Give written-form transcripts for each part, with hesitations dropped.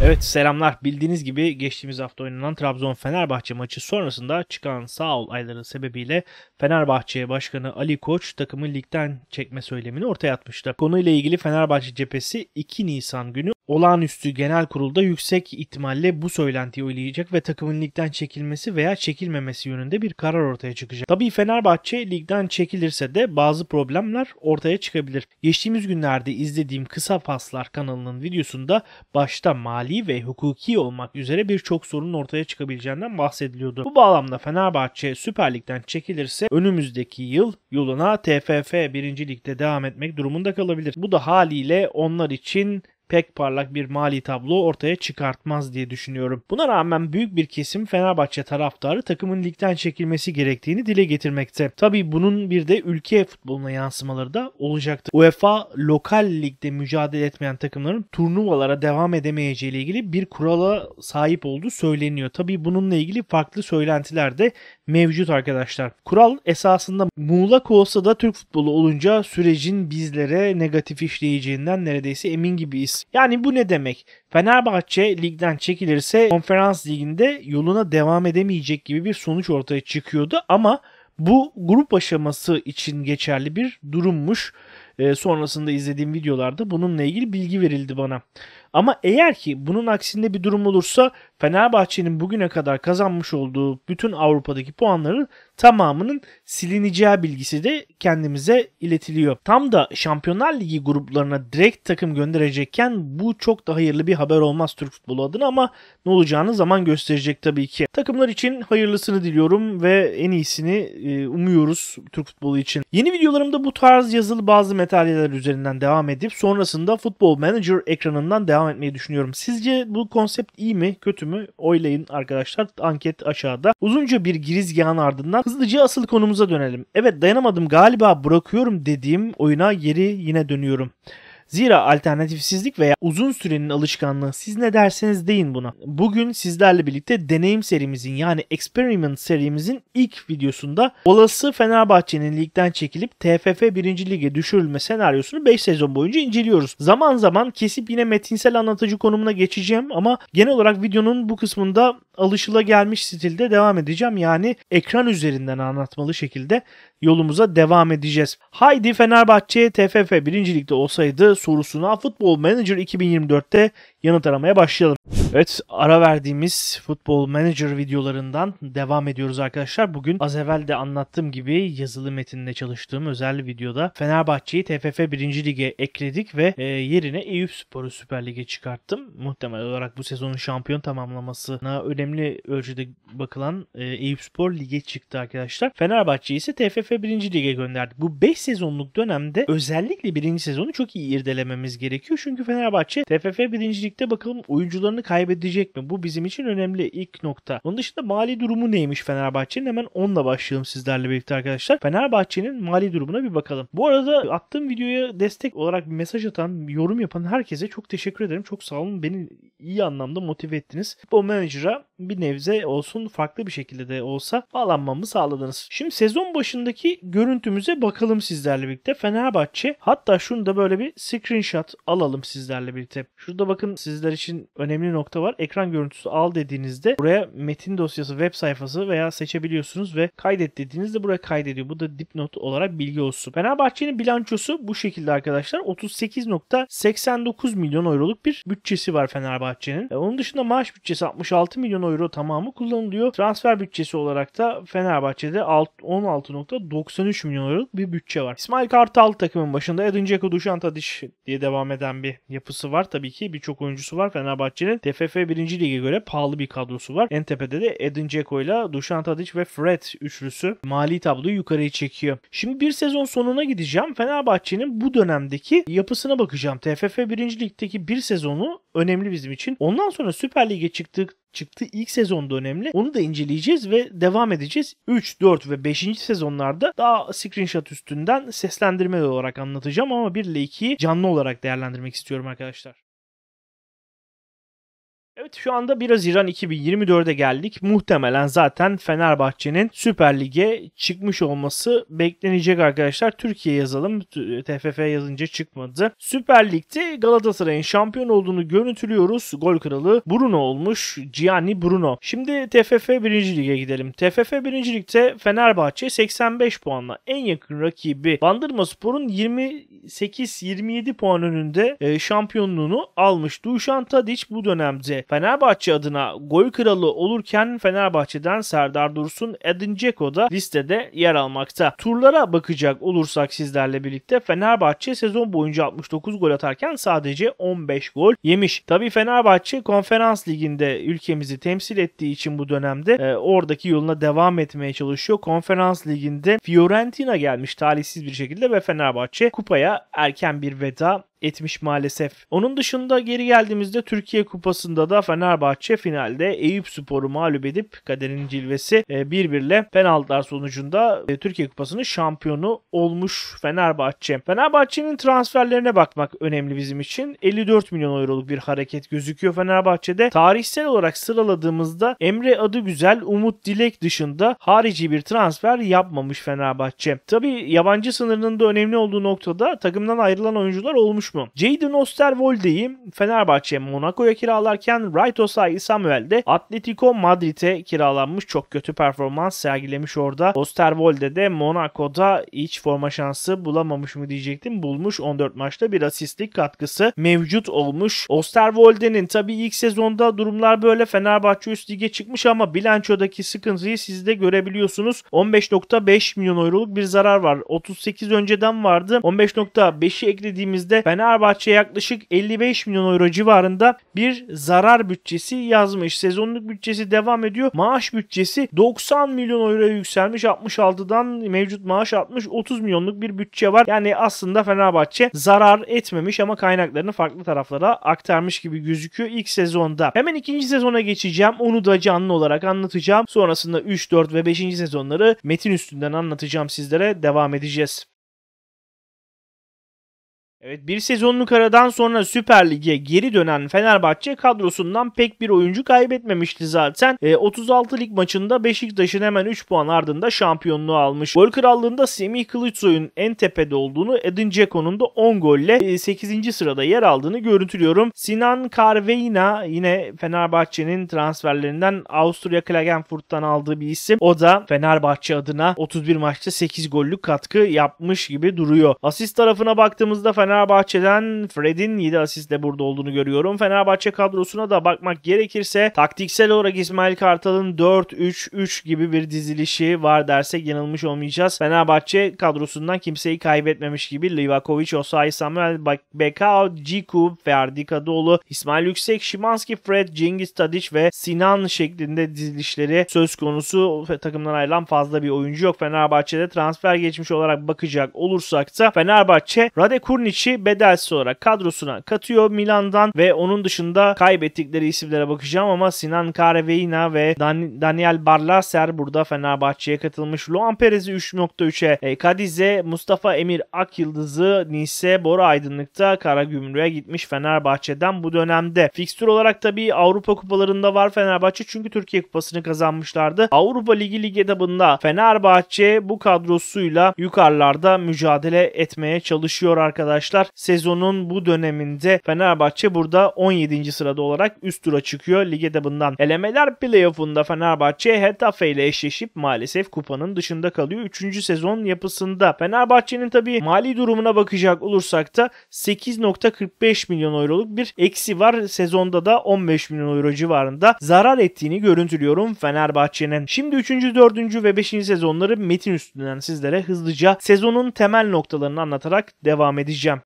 Evet, selamlar. Bildiğiniz gibi geçtiğimiz hafta oynanan Trabzon-Fenerbahçe maçı sonrasında çıkan sağ ol ayları sebebiyle Fenerbahçe Başkanı Ali Koç takımı ligden çekme söylemini ortaya atmıştı. Konuyla ilgili Fenerbahçe cephesi 2 Nisan günü olağanüstü genel kurulda yüksek ihtimalle bu söylentiyi oylayacak ve takımın ligden çekilmesi veya çekilmemesi yönünde bir karar ortaya çıkacak. Tabii Fenerbahçe ligden çekilirse de bazı problemler ortaya çıkabilir. Geçtiğimiz günlerde izlediğim Kısa Paslar kanalının videosunda başta mali ve hukuki olmak üzere birçok sorunun ortaya çıkabileceğinden bahsediliyordu. Bu bağlamda Fenerbahçe Süper Lig'den çekilirse önümüzdeki yıl yoluna TFF 1. Lig'de devam etmek durumunda kalabilir. Bu da haliyle onlar için pek parlak bir mali tablo ortaya çıkartmaz diye düşünüyorum. Buna rağmen büyük bir kesim Fenerbahçe taraftarı takımın ligden çekilmesi gerektiğini dile getirmekte. Tabii bunun bir de ülke futboluna yansımaları da olacaktır. UEFA lokal ligde mücadele etmeyen takımların turnuvalara devam edemeyeceği ile ilgili bir kurala sahip olduğu söyleniyor. Tabii bununla ilgili farklı söylentiler de mevcut arkadaşlar. Kural esasında muğlak olsa da Türk futbolu olunca sürecin bizlere negatif işleyeceğinden neredeyse emin gibiyiz. Yani bu ne demek? Fenerbahçe ligden çekilirse Konferans Ligi'nde yoluna devam edemeyecek gibi bir sonuç ortaya çıkıyordu ama bu grup aşaması için geçerli bir durummuş. Sonrasında izlediğim videolarda bununla ilgili bilgi verildi bana. Ama eğer ki bunun aksinde bir durum olursa Fenerbahçe'nin bugüne kadar kazanmış olduğu bütün Avrupa'daki puanların tamamının silineceği bilgisi de kendimize iletiliyor. Tam da Şampiyonlar Ligi gruplarına direkt takım gönderecekken bu çok da hayırlı bir haber olmaz Türk futbolu adına ama ne olacağını zaman gösterecek tabii ki. Takımlar için hayırlısını diliyorum ve en iyisini umuyoruz Türk futbolu için. Yeni videolarımda bu tarz yazılı bazı materyaller üzerinden devam edip sonrasında Football Manager ekranından devam etmeyi düşünüyorum. Sizce bu konsept iyi mi, kötü mü? Oylayın arkadaşlar. Anket aşağıda. Uzunca bir girizgahın ardından hızlıca asıl konumuza dönelim. Evet, dayanamadım galiba bırakıyorum dediğim oyuna geri yine dönüyorum. Zira alternatifsizlik veya uzun sürenin alışkanlığı, siz ne derseniz deyin buna. Bugün sizlerle birlikte deneyim serimizin yani Experiment serimizin ilk videosunda olası Fenerbahçe'nin ligden çekilip TFF 1. Lig'e düşürülme senaryosunu 5 sezon boyunca inceliyoruz. Zaman zaman kesip yine metinsel anlatıcı konumuna geçeceğim ama genel olarak videonun bu kısmında alışılagelmiş stilde devam edeceğim. Yani ekran üzerinden anlatmalı şekilde yolumuza devam edeceğiz. Haydi Fenerbahçe TFF 1. Lig'de olsaydı sorusuna Football Manager 2024'te yanıt aramaya başlayalım. Evet, ara verdiğimiz Football Manager videolarından devam ediyoruz arkadaşlar. Bugün az evvel de anlattığım gibi yazılı metinde çalıştığım özel videoda Fenerbahçe'yi TFF 1. Lig'e ekledik ve yerine Eyüpspor'u Süper Lig'e çıkarttım. Muhtemel olarak bu sezonun şampiyon tamamlamasına önemli ölçüde bakılan Eyüpspor Lig'e çıktı arkadaşlar. Fenerbahçe ise TFF 1. Lig'e gönderdik. Bu 5 sezonluk dönemde özellikle 1. sezonu çok iyi irdelememiz gerekiyor. Çünkü Fenerbahçe TFF 1. Lig'de bakalım oyuncularını kaybedecek mi? Bu bizim için önemli ilk nokta. Onun dışında mali durumu neymiş Fenerbahçe'nin? Hemen onunla başlayalım sizlerle birlikte arkadaşlar. Fenerbahçe'nin mali durumuna bir bakalım. Bu arada attığım videoya destek olarak bir mesaj atan, yorum yapan herkese çok teşekkür ederim. Çok sağ olun. Beni iyi anlamda motive ettiniz. Futbol Manager'a bir nebze olsun, farklı bir şekilde de olsa bağlanmamı sağladınız. Şimdi sezon başındaki görüntümüze bakalım sizlerle birlikte. Fenerbahçe, hatta şunu da böyle bir screenshot alalım sizlerle birlikte. Şurada bakın, sizler için önemli nokta var. Ekran görüntüsü al dediğinizde buraya metin dosyası, web sayfası veya seçebiliyorsunuz ve kaydet dediğinizde buraya kaydediyor. Bu da dipnot olarak bilgi olsun. Fenerbahçe'nin bilançosu bu şekilde arkadaşlar. 38.89 milyon euroluk bir bütçesi var Fenerbahçe'nin. Onun dışında maaş bütçesi 66 milyon euro tamamı kullanılıyor. Transfer bütçesi olarak da Fenerbahçe'de 16.93 milyon euroluk bir bütçe var. İsmail Kartal takımın başında, Edin Dzeko, Dušan Tadić diye devam eden bir yapısı var. Tabii ki birçok oyuncusu var. Fenerbahçe'nin TFF 1. Lig'e göre pahalı bir kadrosu var. En tepede de Edin Dzeko ile Dušan Tadić ve Fred üçlüsü mali tabloyu yukarıya çekiyor. Şimdi bir sezon sonuna gideceğim. Fenerbahçe'nin bu dönemdeki yapısına bakacağım. TFF 1. Lig'deki bir sezonu önemli bizim için. Ondan sonra Süper Lig'e çıktığı ilk sezonda önemli. Onu da inceleyeceğiz ve devam edeceğiz. 3, 4 ve 5. sezonlarda daha screenshot üstünden seslendirme olarak anlatacağım ama 1 ile 2'yi canlı olarak değerlendirmek istiyorum arkadaşlar. Evet, şu anda 1 Haziran 2024'e geldik. Muhtemelen zaten Fenerbahçe'nin Süper Lig'e çıkmış olması beklenecek arkadaşlar. Türkiye yazalım. TFF yazınca çıkmadı. Süper Lig'de Galatasaray'ın şampiyon olduğunu görüntülüyoruz. Gol kralı Bruno olmuş. Gianni Bruno. Şimdi TFF 1. Lig'e gidelim. TFF 1. Lig'de Fenerbahçe 85 puanla en yakın rakibi Bandırmaspor'un 28-27 puan önünde şampiyonluğunu almış. Dušan Tadić bu dönemde Fenerbahçe adına gol kralı olurken Fenerbahçe'den Serdar Dursun, Edin Dzeko da listede yer almakta. Turlara bakacak olursak sizlerle birlikte Fenerbahçe sezon boyunca 69 gol atarken sadece 15 gol yemiş. Tabii Fenerbahçe Konferans Ligi'nde ülkemizi temsil ettiği için bu dönemde oradaki yoluna devam etmeye çalışıyor. Konferans Ligi'nde Fiorentina gelmiş talihsiz bir şekilde ve Fenerbahçe kupaya erken bir veda etmiş maalesef. Onun dışında geri geldiğimizde Türkiye Kupası'nda da Fenerbahçe finalde Eyüpspor'u mağlup edip kaderin cilvesi 1-1'le penaltılar sonucunda Türkiye Kupası'nın şampiyonu olmuş Fenerbahçe. Fenerbahçe'nin transferlerine bakmak önemli bizim için. 54 milyon euroluk bir hareket gözüküyor Fenerbahçe'de. Tarihsel olarak sıraladığımızda Emre Adıgüzel, Umut Dilek dışında harici bir transfer yapmamış Fenerbahçe. Tabii yabancı sınırının da önemli olduğu noktada takımdan ayrılan oyuncular olmuş mu? Jadon Osterwolde'yi Fenerbahçe Monaco'ya kiralarken Right Osayi-Samuel de Atletico Madrid'e kiralanmış. Çok kötü performans sergilemiş orada. Osterwolde de Monaco'da hiç forma şansı bulamamış mı diyecektim. Bulmuş. 14 maçta bir asistlik katkısı mevcut olmuş. Osterwolde'nin tabii ilk sezonda durumlar böyle. Fenerbahçe üst lige çıkmış ama bilançodaki sıkıntıyı siz de görebiliyorsunuz. 15.5 milyon euroluk bir zarar var. 38 önceden vardı. 15.5'i eklediğimizde Fenerbahçe yaklaşık 55 milyon euro civarında bir zarar bütçesi yazmış. Sezonluk bütçesi devam ediyor. Maaş bütçesi 90 milyon euroya yükselmiş. 66'dan mevcut maaş 60-30 milyonluk bir bütçe var. Yani aslında Fenerbahçe zarar etmemiş ama kaynaklarını farklı taraflara aktarmış gibi gözüküyor ilk sezonda. Hemen ikinci sezona geçeceğim. Onu da canlı olarak anlatacağım. Sonrasında 3, 4 ve 5. sezonları metin üstünden anlatacağım sizlere. Devam edeceğiz. Evet, bir sezonluk aradan sonra Süper Lig'e geri dönen Fenerbahçe kadrosundan pek bir oyuncu kaybetmemişti zaten. 36 lig maçında Beşiktaş'ın hemen 3 puan ardında şampiyonluğu almış. Gol krallığında Semih Kılıçsoy'un en tepede olduğunu, Edin Dzeko'nun da 10 golle 8. sırada yer aldığını görüntülüyorum. Sinan Karveina yine Fenerbahçe'nin transferlerinden Avusturya Klagenfurt'tan aldığı bir isim. O da Fenerbahçe adına 31 maçta 8 gollük katkı yapmış gibi duruyor. Asist tarafına baktığımızda Fenerbahçe'den Fred'in 7 asistle burada olduğunu görüyorum. Fenerbahçe kadrosuna da bakmak gerekirse taktiksel olarak İsmail Kartal'ın 4-3-3 gibi bir dizilişi var dersek yanılmış olmayacağız. Fenerbahçe kadrosundan kimseyi kaybetmemiş gibi Livakovic, Osayi-Samuel, Bekao, Ciku, Ferdi Kadıoğlu, İsmail Yüksek, Szymański, Fred, Cengiz Tadić ve Sinan şeklinde dizilişleri söz konusu. Takımdan ayrılan fazla bir oyuncu yok. Fenerbahçe'de transfer geçmiş olarak bakacak olursak da Fenerbahçe Rade Kurnic'i bedelsiz olarak kadrosuna katıyor Milan'dan ve onun dışında kaybettikleri isimlere bakacağım ama Sinan Karveina ve Daniel Barlaser burada Fenerbahçe'ye katılmış. Luan Perez'i 3.3'e, Kadiz'e, Mustafa Emir Akyıldız'ı Nice, Bora Aydınlık'ta Karagümrük'e gitmiş Fenerbahçe'den bu dönemde. Fikstür olarak tabii Avrupa kupalarında var Fenerbahçe çünkü Türkiye Kupası'nı kazanmışlardı. Avrupa Ligi lig etabında Fenerbahçe bu kadrosuyla yukarılarda mücadele etmeye çalışıyor arkadaşlar. Sezonun bu döneminde Fenerbahçe burada 17. sırada olarak üst tura çıkıyor lig etabından. Elemeler playoff'unda Fenerbahçe Hetafe ile eşleşip maalesef kupanın dışında kalıyor. 3. sezon yapısında. Fenerbahçe'nin tabii mali durumuna bakacak olursak da 8.45 milyon euroluk bir eksi var. Sezonda da 15 milyon euro civarında zarar ettiğini görüntülüyorum Fenerbahçe'nin. Şimdi 3. 4. ve 5. sezonları metin üstünden sizlere hızlıca sezonun temel noktalarını anlatarak devam edeceğim.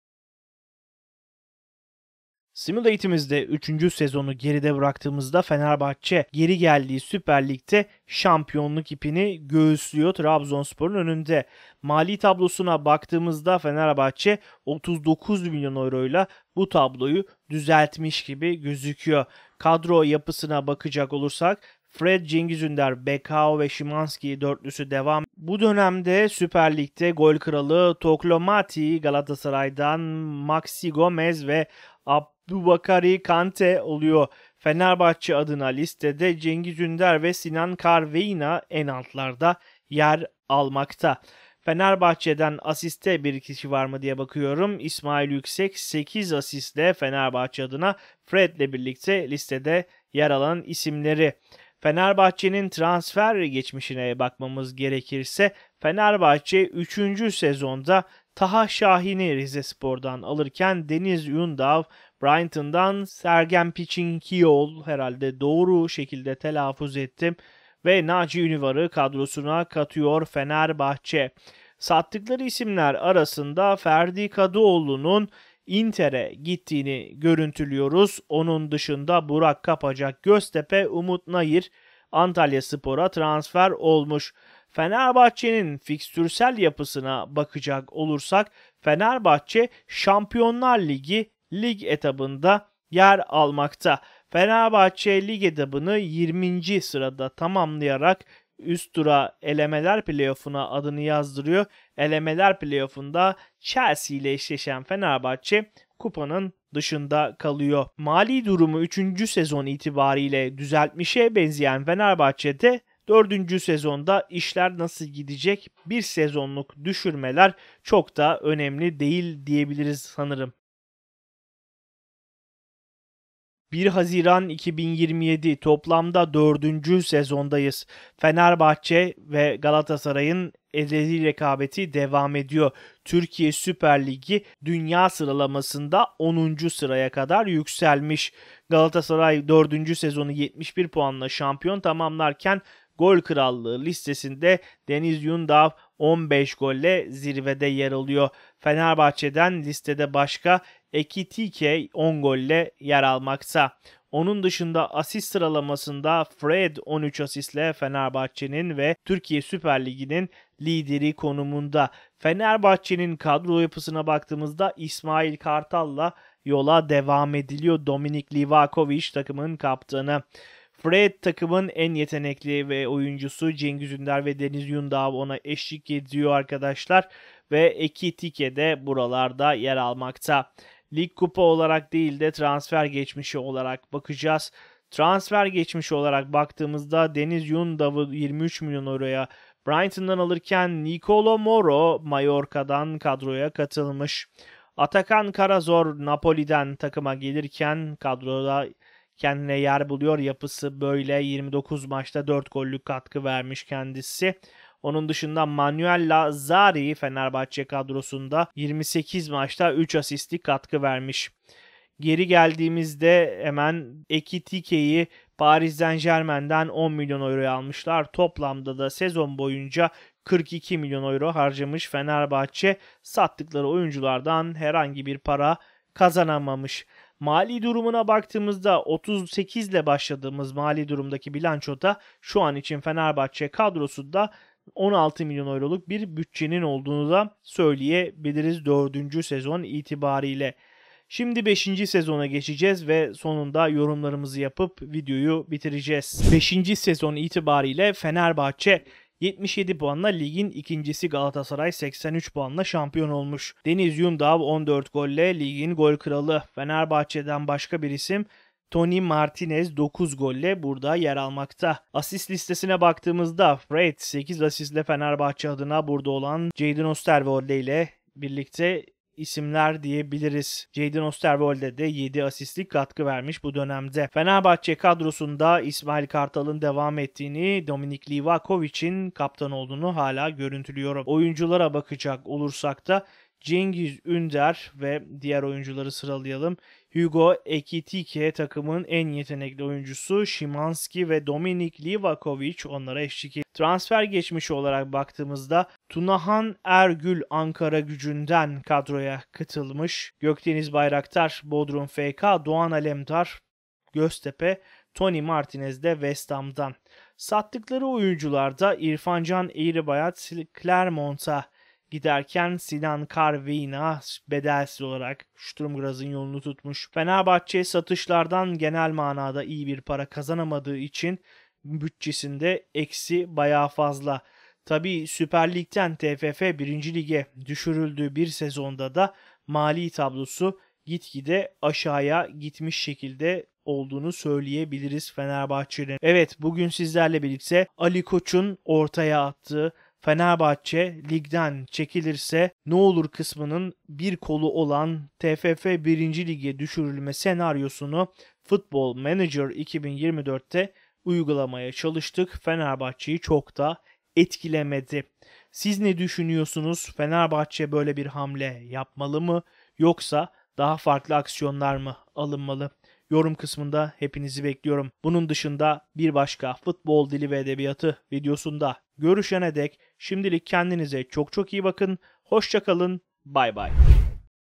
Simulate'imizde 3. sezonu geride bıraktığımızda Fenerbahçe geri geldiği Süper Lig'de şampiyonluk ipini göğüslüyor Trabzonspor'un önünde. Mali tablosuna baktığımızda Fenerbahçe 39 milyon euroyla bu tabloyu düzeltmiş gibi gözüküyor. Kadro yapısına bakacak olursak Fred, Cengiz Ünder, Bekao ve Szymański dörtlüsü devam. Bu dönemde Süper Lig'de gol kralı Toklomati Galatasaray'dan, Maxi Gomez ve Aboubakary Kante oluyor. Fenerbahçe adına listede Cengiz Ünder ve Sinan Karveina en altlarda yer almakta. Fenerbahçe'den asiste bir kişi var mı diye bakıyorum. İsmail Yüksek 8 asistle Fenerbahçe adına Fred'le birlikte listede yer alan isimleri. Fenerbahçe'nin transfer geçmişine bakmamız gerekirse Fenerbahçe 3. sezonda Taha Şahin'i Rizespor'dan alırken Deniz Yundav Brighton'dan Sergen Piçinkiyol, herhalde doğru şekilde telaffuz ettim, ve Naci Ünüvar'ı kadrosuna katıyor Fenerbahçe. Sattıkları isimler arasında Ferdi Kadıoğlu'nun Inter'e gittiğini görüntülüyoruz. Onun dışında Burak Kapacak, Göztepe, Umut Nayır Antalyaspor'a transfer olmuş. Fenerbahçe'nin fikstürsel yapısına bakacak olursak Fenerbahçe Şampiyonlar Ligi lig etabında yer almakta. Fenerbahçe lig etabını 20. sırada tamamlayarak üst tura elemeler playoff'una adını yazdırıyor. Elemeler playoff'unda Chelsea ile eşleşen Fenerbahçe kupanın dışında kalıyor. Mali durumu 3. sezon itibariyle düzeltmişe benzeyen Fenerbahçe'de 4. sezonda işler nasıl gidecek? Bir sezonluk düşürmeler çok da önemli değil diyebiliriz sanırım. 1 Haziran 2027 toplamda 4. sezondayız. Fenerbahçe ve Galatasaray'ın ezeli rekabeti devam ediyor. Türkiye Süper Ligi dünya sıralamasında 10. sıraya kadar yükselmiş. Galatasaray 4. sezonu 71 puanla şampiyon tamamlarken gol krallığı listesinde Deniz Yundav 15 golle zirvede yer alıyor. Fenerbahçe'den listede başka Ekitike 10 golle yer almakta. Onun dışında asist sıralamasında Fred 13 asistle Fenerbahçe'nin ve Türkiye Süper Ligi'nin lideri konumunda. Fenerbahçe'nin kadro yapısına baktığımızda İsmail Kartal'la yola devam ediliyor. Dominik Livakovic takımın kaptanı. Fred takımın en yetenekli ve oyuncusu. Cengiz Ünder ve Deniz Yundav ona eşlik ediyor arkadaşlar. Ve Ekitike de buralarda yer almakta. Lig kupa olarak değil de transfer geçmişi olarak bakacağız. Transfer geçmişi olarak baktığımızda Deniz Yundav'ı 23 milyon euroya Brighton'dan alırken Nicolo Moro Mallorca'dan kadroya katılmış. Atakan Karazor Napoli'den takıma gelirken kadroda kendine yer buluyor. Yapısı böyle, 29 maçta 4 gollük katkı vermiş kendisi. Onun dışında Manuel Lazzari Fenerbahçe kadrosunda 28 maçta 3 asistlik katkı vermiş. Geri geldiğimizde hemen Ekitike'yi Paris Saint-Germain'den 10 milyon euroya almışlar. Toplamda da sezon boyunca 42 milyon euro harcamış Fenerbahçe. Sattıkları oyunculardan herhangi bir para kazanamamış. Mali durumuna baktığımızda 38 ile başladığımız mali durumdaki bilançoda şu an için Fenerbahçe kadrosunda 16 milyon euroluk bir bütçenin olduğunu da söyleyebiliriz 4. sezon itibariyle. Şimdi 5. sezona geçeceğiz ve sonunda yorumlarımızı yapıp videoyu bitireceğiz. 5. sezon itibariyle Fenerbahçe 77 puanla ligin ikincisi, Galatasaray 83 puanla şampiyon olmuş. Deniz Yundav 14 golle ligin gol kralı. Fenerbahçe'den başka bir isim Tony Martinez 9 golle burada yer almakta. Asist listesine baktığımızda Fred 8 asistle Fenerbahçe adına burada olan Jadon Osterwolde ile birlikte isimler diyebiliriz. Jadon Osterwolde de 7 asistlik katkı vermiş bu dönemde. Fenerbahçe kadrosunda İsmail Kartal'ın devam ettiğini, Dominik Livakovic'in kaptan olduğunu hala görüntülüyorum. Oyunculara bakacak olursak da Cengiz Ünder ve diğer oyuncuları sıralayalım. Hugo Ekitike takımın en yetenekli oyuncusu. Szymanski ve Dominik Livakovic onlara eşlik ediyor. Transfer geçmişi olarak baktığımızda Tunahan Ergül Ankara Gücü'nden kadroya katılmış. Gökdeniz Bayraktar Bodrum FK, Doğan Alemdar Göztepe, Tony Martinez de West Ham'dan. Sattıkları oyuncularda İrfancan Eğribayat Clermont'a giderken Sinan Karveina bedelsiz olarak Sturm Graz'ın yolunu tutmuş. Fenerbahçe satışlardan genel manada iyi bir para kazanamadığı için bütçesinde eksi bayağı fazla. Tabii Süper Lig'den TFF 1. Lig'e düşürüldüğü bir sezonda da mali tablosu gitgide aşağıya gitmiş şekilde olduğunu söyleyebiliriz Fenerbahçe'nin. Evet, bugün sizlerle birlikte Ali Koç'un ortaya attığı Fenerbahçe ligden çekilirse ne olur kısmının bir kolu olan TFF 1. Lig'e düşürülme senaryosunu Football Manager 2024'te uygulamaya çalıştık. Fenerbahçe'yi çok da etkilemedi. Siz ne düşünüyorsunuz? Fenerbahçe böyle bir hamle yapmalı mı? Yoksa daha farklı aksiyonlar mı alınmalı? Yorum kısmında hepinizi bekliyorum. Bunun dışında bir başka futbol dili ve edebiyatı videosunda görüşene dek şimdilik kendinize çok çok iyi bakın. Hoşça kalın. Bay bay.